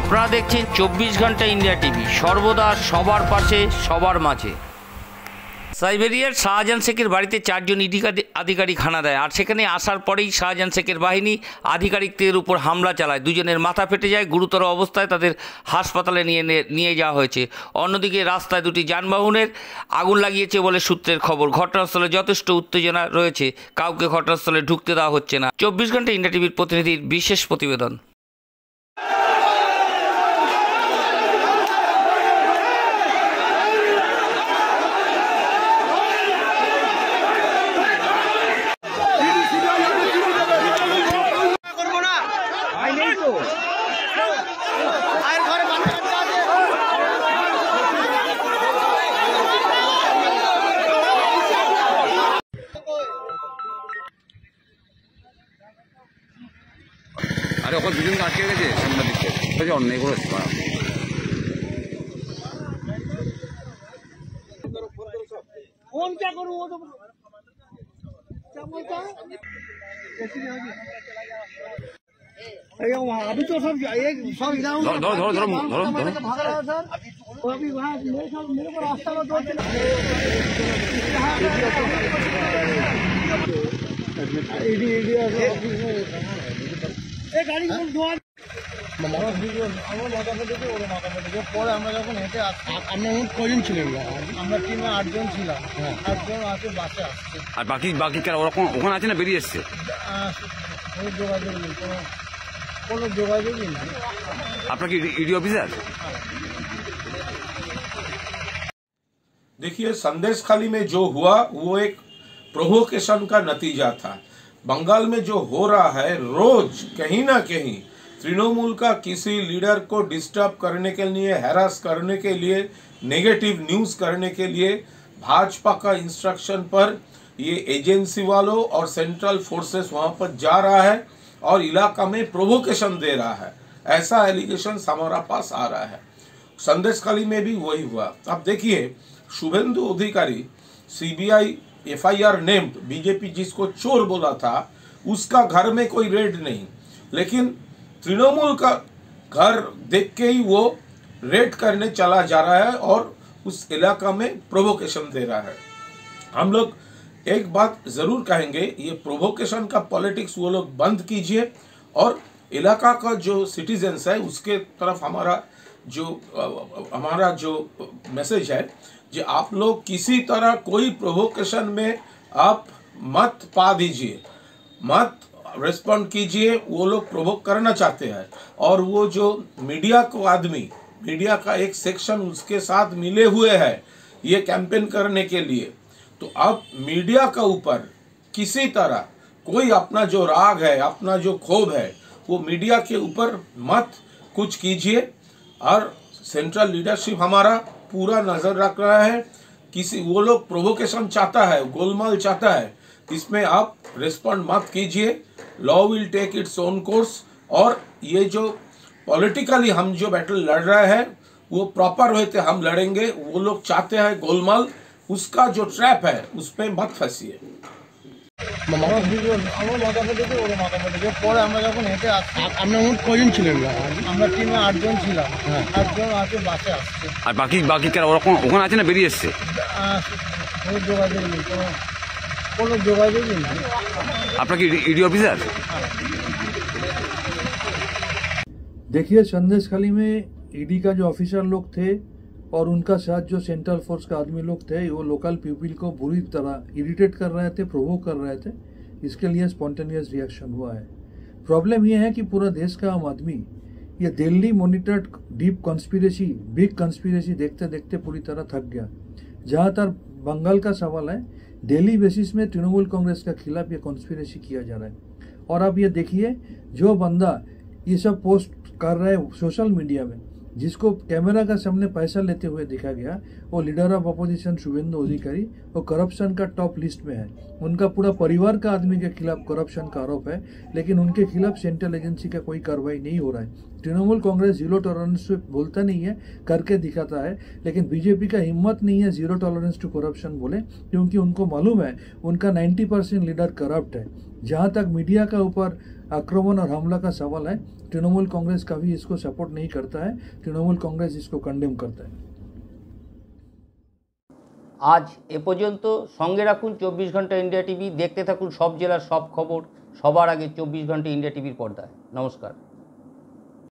আপনারা দেখছেন 24 ঘন্টা ইন্ডিয়া টিভি, সর্বদা সবার পাশে সবার মাঝে। সাইবেরিয়ার শাহজাহান শেখের বাড়িতে 4 জন ইডি আধিকারিক হানা দেয়, আর সেখানে আসার পরেই শাহজাহান শেখের বাহিনী আধিকারিকদের উপর হামলা চালায়। দুজনের মাথা ফেটে যায়, গুরুতর অবস্থায় তাদের হাসপাতালে নিয়ে যাওয়া হয়েছে। অন্যদিকে রাস্তায় 2টি যানবাহনের আগুন লাগিয়েছে বলে সূত্রের খবর। ঘটনাস্থলে যথেষ্ট উত্তেজনা রয়েছে, কাউকে ঘটনাস্থলে ঢুকতে দেওয়া হচ্ছে না। 24 ঘন্টা ইন্ডিয়া টিভির প্রতিনিধির বিশেষ প্রতিবেদন। আরে ওখানে দুজনকে আটকে গেছে সাংবাদিককে, অন্যায় করেছে। फोन क्या करूँ वो तो क्या बोलता है अभी तो सब सब इधर भाग रहा है सर। और अभी वहाँ मेरे को रास्ता में 2 গাড়ি পরে আমরা যখন হেঁটে আমরা কজন ছিলেন, আমরা টিমে 8 জন ছিলাম। 8 জন আছে, বাসে আসছে। আর বাকি কারা ওখানে আছে না বেরিয়ে এসছে? কোনো যোগাযোগ নেই, কোনো যোগাযোগই নেই। আপনার কি ईडी ऑफिसर? देखिए, संदेशखाली में जो हुआ वो एक प्रोवोकेशन का नतीजा था। बंगाल में जो हो रहा है, रोज कहीं ना कहीं तृणमूल का किसी लीडर को डिस्टर्ब करने के लिए, हैरास करने के लिए, नेगेटिव न्यूज करने के लिए भाजपा का इंस्ट्रक्शन पर ये एजेंसी वालों और सेंट्रल फोर्सेस वहां पर जा रहा है और इलाका में प्रोवोकेशन दे रहा है। ऐसा एलिगेशन हमारा पास आ रहा है। संदेशखाली में भी वही हुआ। अब देखिए, शुभेंदु अधिकारी सीबीआई FIR नेम्ड, बीजेपी जिसको चोर बोला था, उसका घर में कोई रेड नहीं, लेकिन तृणमूल का घर देख के ही वो रेड करने चला जा रहा है और उस इलाका में प्रोवोकेशन दे रहा है। हम लोग एक बात जरूर कहेंगे, ये प्रोवोकेशन का पॉलिटिक्स वो लोग बंद कीजिए और इलाका का जो सिटीजन्स है उसके तरफ हमारा जो मैसेज है कि आप लोग किसी तरह कोई प्रोवोकेशन में आप मत पा दीजिए, मत रिस्पॉन्ड कीजिए। वो लोग प्रोवोक करना चाहते हैं और वो जो मीडिया का एक सेक्शन उसके साथ मिले हुए हैं ये कैंपेन करने के लिए। तो अब मीडिया का ऊपर किसी तरह कोई अपना जो राग है, अपना जो क्षोभ है, वो मीडिया के ऊपर मत कुछ कीजिए। और सेंट्रल लीडरशिप हमारा पूरा नजर रख रहा है। वो लोग प्रोवोकेशन चाहता है, गोलमाल चाहता है, इसमें आप रिस्पॉन्ड मत कीजिए। Law will take its own course और ये जो पॉलिटिकली हम जो बैटल लड़ रहे हैं वो प्रॉपर होते हम लड़ेंगे। वो लोग चाहते हैं गोलमाल, उसका जो ट्रैप है उसमें मत फंसिए। পরে আমরা যখন হেঁটে আমরা কজন ছিলেন, আমরা টিমে 8 জন ছিলাম। 8 জন আছে, বাসে আসছে। আর বাকি কারা ওখানে আছে না বেরিয়ে এসছে? কোনো যোগাযোগ নেই, কোনো যোগাযোগই নেই। আপনার কি ईडी ऑफिसर? देखिए, संदेशखाली में ईडी का जो ऑफिसर लोग थे और उनका साथ जो सेंट्रल फोर्स का आदमी लोग थे, वो लोकल पीपल को बुरी तरह इरिटेट कर रहे थे, प्रोवोक कर रहे थे। इसके लिए स्पॉन्टेनियस रिएक्शन हुआ है। प्रॉब्लम यह है कि पूरा देश का आम आदमी ये Delhi monitored deep conspiracy, big conspiracy देखते देखते पूरी तरह थक गया। जहाँ तक बंगाल का सवाल है, डेली बेसिस में तृणमूल कांग्रेस के खिलाफ ये कॉन्स्पिरेसी किया जा रहा है। और अब ये देखिए, जो बंदा ये सब पोस्ट कर रहा है सोशल मीडिया में, जिसको कैमरा का सामने पैसा लेते हुए देखा गया, वो लीडर ऑफ अपोजिशन शुभेंदु अधिकारी, वो करप्शन का टॉप लिस्ट में है। उनका पूरा परिवार का आदमी के खिलाफ करप्शन का आरोप है, लेकिन उनके खिलाफ सेंट्रल एजेंसी का कोई कार्रवाई नहीं हो रहा है। तृणमूल कांग्रेस जीरो टॉलरेंस बोलता नहीं है, करके दिखाता है, लेकिन बीजेपी का हिम्मत नहीं है जीरो टॉलरेंस टू करप्शन बोले, क्योंकि उनको मालूम है उनका 90% लीडर करप्ट है। जहाँ तक मीडिया का ऊपर आक्रमण और हमला का सवाल है। तृणमूल कांग्रेस कभी इसको सपोर्ट नहीं करता है, तृणमूल कांग्रेस इसको कंडेम करता है। আজ এ পর্যন্ত। সঙ্গে রাখুন 24 ঘন্টা ইন্ডিয়া টিভি। দেখতে থাকুন সব জেলার সব খবর সবার আগে 24 ঘন্টা ইন্ডিয়া টিভির পর্দায়। নমস্কার।